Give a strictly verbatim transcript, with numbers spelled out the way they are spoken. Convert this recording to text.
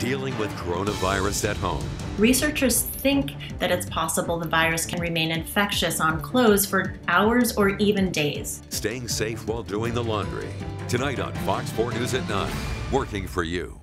dealing with coronavirus at home. Researchers think that it's possible the virus can remain infectious on clothes for hours or even days. Staying safe while doing the laundry. Tonight on Fox four News at nine, working for you.